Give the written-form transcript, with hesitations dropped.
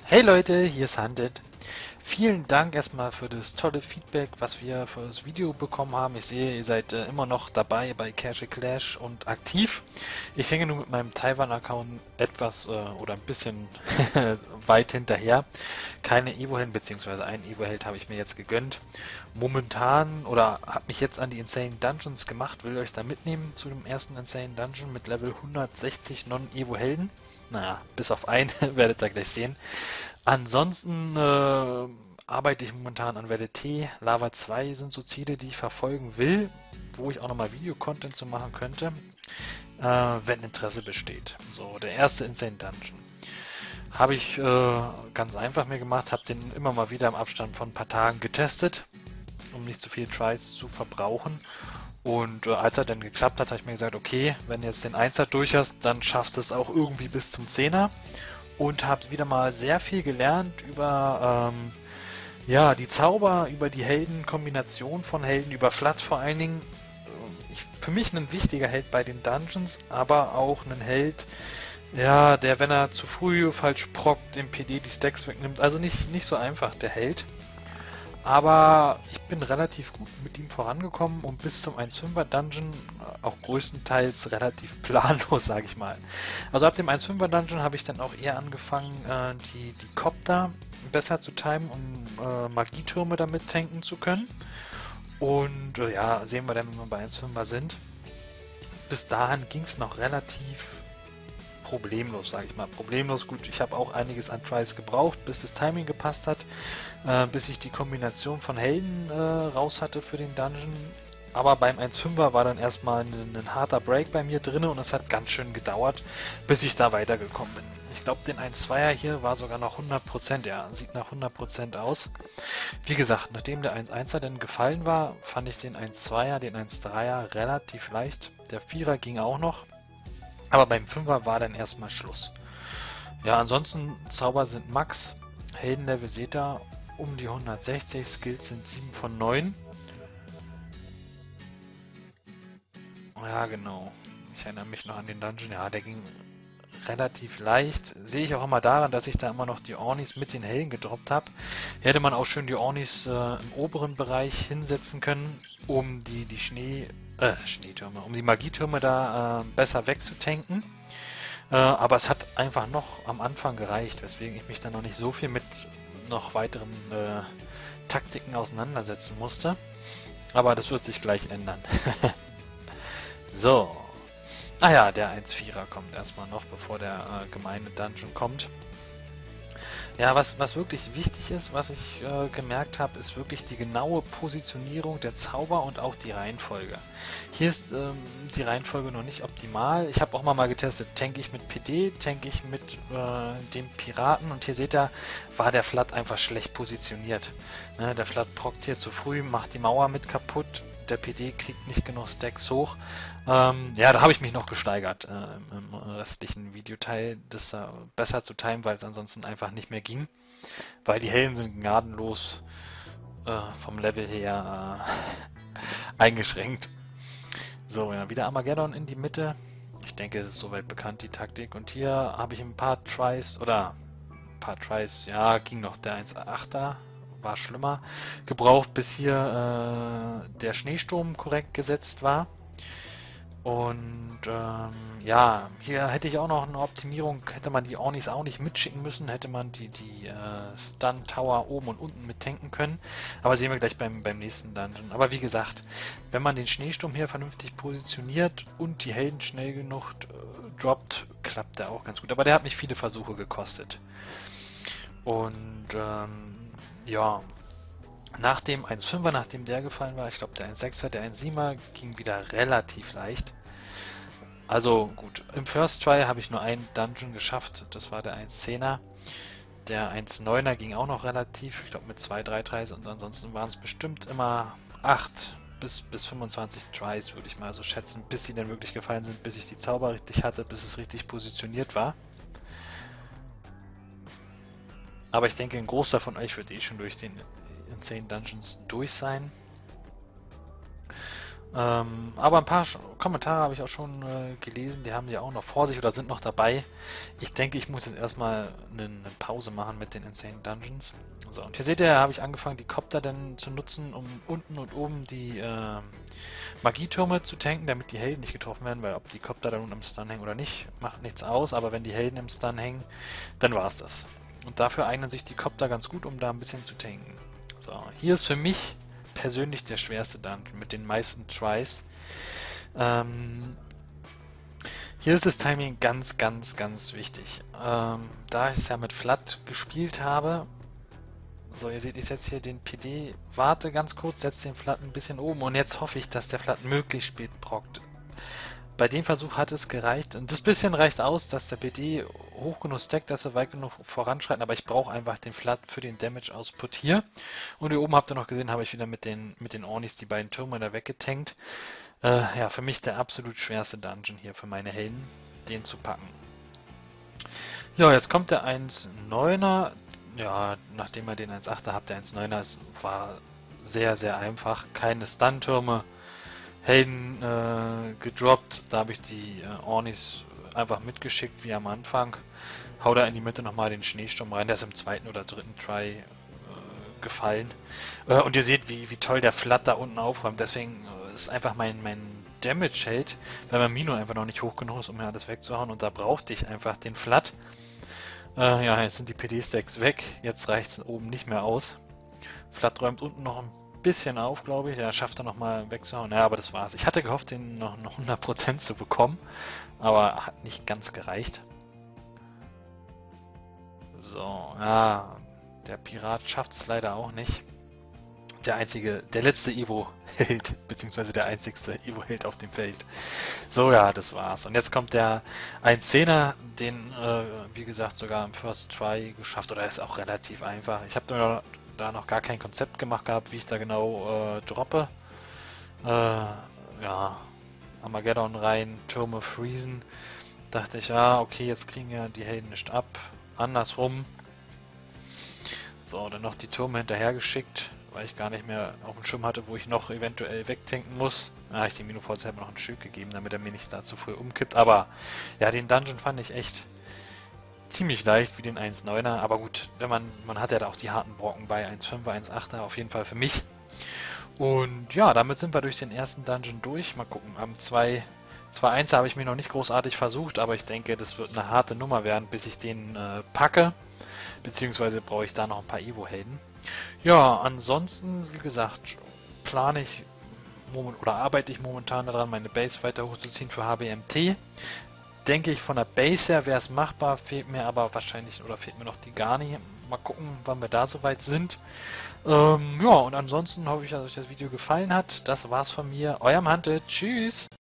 Hey Leute, hier ist Hunted. Vielen Dank erstmal für das tolle Feedback, was wir für das Video bekommen haben. Ich sehe, ihr seid immer noch dabei bei Cache Clash und aktiv. Ich hänge nur mit meinem Taiwan-Account etwas oder ein bisschen weit hinterher. Keine Evo-Helden, beziehungsweise einen Evo-Held habe ich mir jetzt gegönnt. Momentan, oder habe mich jetzt an die Insane Dungeons gemacht, will euch da mitnehmen zu dem ersten Insane Dungeon mit Level 160 Non-Evo-Helden. Naja, bis auf einen, werdet ihr gleich sehen. Ansonsten arbeite ich momentan an Welle T. Lava 2 sind so Ziele, die ich verfolgen will, wo ich auch nochmal Video-Content zu machen könnte, wenn Interesse besteht. So, der erste Insane Dungeon. Habe ich ganz einfach mir gemacht, habe den immer mal wieder im Abstand von ein paar Tagen getestet, um nicht zu viel Tries zu verbrauchen. Und als er dann geklappt hat, habe ich mir gesagt, okay, wenn du jetzt den 1er durch hast, dann schaffst du es auch irgendwie bis zum 10er. Und habe wieder mal sehr viel gelernt über ja, die Zauber, über die Heldenkombination von Helden, über Flat vor allen Dingen. Für mich ein wichtiger Held bei den Dungeons, aber auch ein Held, ja, der, wenn er zu früh falsch prockt, dem PD die Stacks wegnimmt. Also nicht so einfach, der Held. Aber ich bin relativ gut mit ihm vorangekommen und bis zum 1.5er Dungeon auch größtenteils relativ planlos, sage ich mal. Also ab dem 1.5er Dungeon habe ich dann auch eher angefangen, die Copter besser zu timen, um Magietürme damit tanken zu können. Und ja, sehen wir dann, wenn wir bei 1.5er sind. Bis dahin ging es noch relativ problemlos, sage ich mal. Problemlos, gut, ich habe auch einiges an Tries gebraucht, bis das Timing gepasst hat, bis ich die Kombination von Helden raus hatte für den Dungeon. Aber beim 1.5er war dann erstmal ein harter Break bei mir drin und es hat ganz schön gedauert, bis ich da weitergekommen bin. Ich glaube, den 1.2er hier war sogar noch 100%, ja, sieht nach 100% aus. Wie gesagt, nachdem der 1.1er dann gefallen war, fand ich den 1.2er, den 1.3er relativ leicht. Der 4er ging auch noch. Aber beim 5er war dann erstmal Schluss. Ja, ansonsten Zauber sind Max. Heldenlevel seht ihr um die 160. Skills sind 7 von 9. Ja, genau. Ich erinnere mich noch an den Dungeon. Ja, der ging relativ leicht. Sehe ich auch immer daran, dass ich da immer noch die Ornis mit den Helden gedroppt habe. Hätte man auch schön die Ornis im oberen Bereich hinsetzen können, um die Schneetürme, um die Magietürme da besser wegzutanken. Aber es hat einfach noch am Anfang gereicht, weswegen ich mich dann noch nicht so viel mit noch weiteren Taktiken auseinandersetzen musste. Aber das wird sich gleich ändern. So. Ah ja, der 1.4er kommt erstmal noch, bevor der Gemeinde-Dungeon kommt. Ja, was wirklich wichtig ist, was ich gemerkt habe, ist wirklich die genaue Positionierung der Zauber und auch die Reihenfolge. Hier ist die Reihenfolge noch nicht optimal. Ich habe auch mal getestet, tank ich mit PD, tank ich mit dem Piraten und hier seht ihr, war der Flat einfach schlecht positioniert. Ne, der Flat prockt hier zu früh, macht die Mauer mit kaputt. Der PD kriegt nicht genug Stacks hoch. Ja, da habe ich mich noch gesteigert im restlichen Videoteil, das besser zu timen, weil es ansonsten einfach nicht mehr ging. Weil die Helden sind gnadenlos vom Level her eingeschränkt. So, ja, wieder Armageddon in die Mitte. Ich denke, es ist soweit bekannt, die Taktik. Und hier habe ich ein paar Tries, ja, ging noch der 1.8er. War schlimmer, gebraucht, bis hier der Schneesturm korrekt gesetzt war. Und ja, hier hätte ich auch noch eine Optimierung, hätte man die Ornis auch nicht mitschicken müssen, hätte man die Stun Tower oben und unten mit tanken können. Aber sehen wir gleich beim nächsten Dungeon. Aber wie gesagt, wenn man den Schneesturm hier vernünftig positioniert und die Helden schnell genug droppt, klappt der auch ganz gut. Aber der hat mich viele Versuche gekostet. Und ja, nach dem 1.5er, nachdem der gefallen war, ich glaube der 1.6er, der 1.7er ging wieder relativ leicht. Also gut, im First Try habe ich nur einen Dungeon geschafft, das war der 1.10er. Der 1.9er ging auch noch relativ, ich glaube mit 2-3 Tries und ansonsten waren es bestimmt immer 8 bis 25 Tries, würde ich mal so schätzen, bis sie dann wirklich gefallen sind, bis ich die Zauber richtig hatte, bis es richtig positioniert war. Aber ich denke, ein Großteil von euch wird schon durch den Insane Dungeons durch sein. Aber ein paar Kommentare habe ich auch schon gelesen, die haben die auch noch vor sich oder sind noch dabei. Ich denke, ich muss jetzt erstmal eine Pause machen mit den Insane Dungeons. So, und hier seht ihr, habe ich angefangen, die Copter dann zu nutzen, um unten und oben die Magietürme zu tanken, damit die Helden nicht getroffen werden, weil ob die Copter dann unten im Stun hängen oder nicht, macht nichts aus, aber wenn die Helden im Stun hängen, dann war es das. Und dafür eignen sich die Copter ganz gut, um da ein bisschen zu tanken. So, hier ist für mich persönlich der schwerste Dungeon mit den meisten Tries. Hier ist das Timing ganz, ganz, ganz wichtig. Da ich es ja mit Flat gespielt habe, so ihr seht, ich setze hier den PD, warte ganz kurz, setze den Flat ein bisschen oben und jetzt hoffe ich, dass der Flat möglichst spät prockt. Bei dem Versuch hat es gereicht und das bisschen reicht aus, dass der PD hoch genug stackt, dass wir weit genug voranschreiten, aber ich brauche einfach den Flat für den Damage-Output hier. Und hier oben habt ihr noch gesehen, habe ich wieder mit den Ornis die beiden Türme da weggetankt. Ja, für mich der absolut schwerste Dungeon hier für meine Helden, den zu packen. Ja, jetzt kommt der 1.9er. Ja, nachdem ihr den 1.8er habt, der 1.9er war sehr, sehr einfach. Keine Stun-Türme. Helden gedroppt, da habe ich die Ornis einfach mitgeschickt wie am Anfang. Hau da in die Mitte nochmal den Schneesturm rein, der ist im zweiten oder dritten Try gefallen. Und ihr seht, wie toll der Flat da unten aufräumt, deswegen ist einfach mein Damage-Held, weil mein Mino einfach noch nicht hoch genug ist, um mir alles wegzuhauen und da brauchte ich einfach den Flat. Ja, jetzt sind die PD-Stacks weg, jetzt reicht es oben nicht mehr aus. Flat räumt unten noch ein bisschen auf, glaube ich. Er schafft er nochmal wegzuhauen. Ja, aber das war's. Ich hatte gehofft, den noch 100% zu bekommen, aber hat nicht ganz gereicht. So, ja, der Pirat schafft es leider auch nicht. Der letzte Evo-Held, beziehungsweise der einzigste Evo-Held auf dem Feld. So, ja, das war's. Und jetzt kommt der 1.10er, den, wie gesagt, sogar im First Try geschafft, oder ist auch relativ einfach. Ich habe da noch gar kein Konzept gemacht gehabt, wie ich da genau droppe. Ja, Armageddon rein, Türme freezen. Dachte ich, ja, okay, jetzt kriegen ja die Helden nicht ab. Andersrum. So, dann noch die Türme hinterher geschickt, weil ich gar nicht mehr auf dem Schirm hatte, wo ich noch eventuell wegtanken muss. Da habe ich dem Mino-Vollzeit noch ein Stück gegeben, damit er mir nicht da zu früh umkippt. Aber ja, den Dungeon fand ich echt ziemlich leicht wie den 1.9er. Aber gut, man hat ja da auch die harten Brocken bei 1.5er, 1.8er, auf jeden Fall für mich. Und ja, damit sind wir durch den ersten Dungeon durch. Mal gucken, am 2.1er habe ich mich noch nicht großartig versucht, aber ich denke, das wird eine harte Nummer werden, bis ich den packe. Beziehungsweise brauche ich da noch ein paar Evo-Helden. Ja, ansonsten, wie gesagt, plane ich oder arbeite ich momentan daran, meine Base weiter hochzuziehen für HBMT. Denke ich, von der Base her wäre es machbar, fehlt mir aber wahrscheinlich, oder fehlt mir noch die Garni. Mal gucken, wann wir da soweit sind. Ja, und ansonsten hoffe ich, dass euch das Video gefallen hat. Das war's von mir. Eurem Hunted. Tschüss!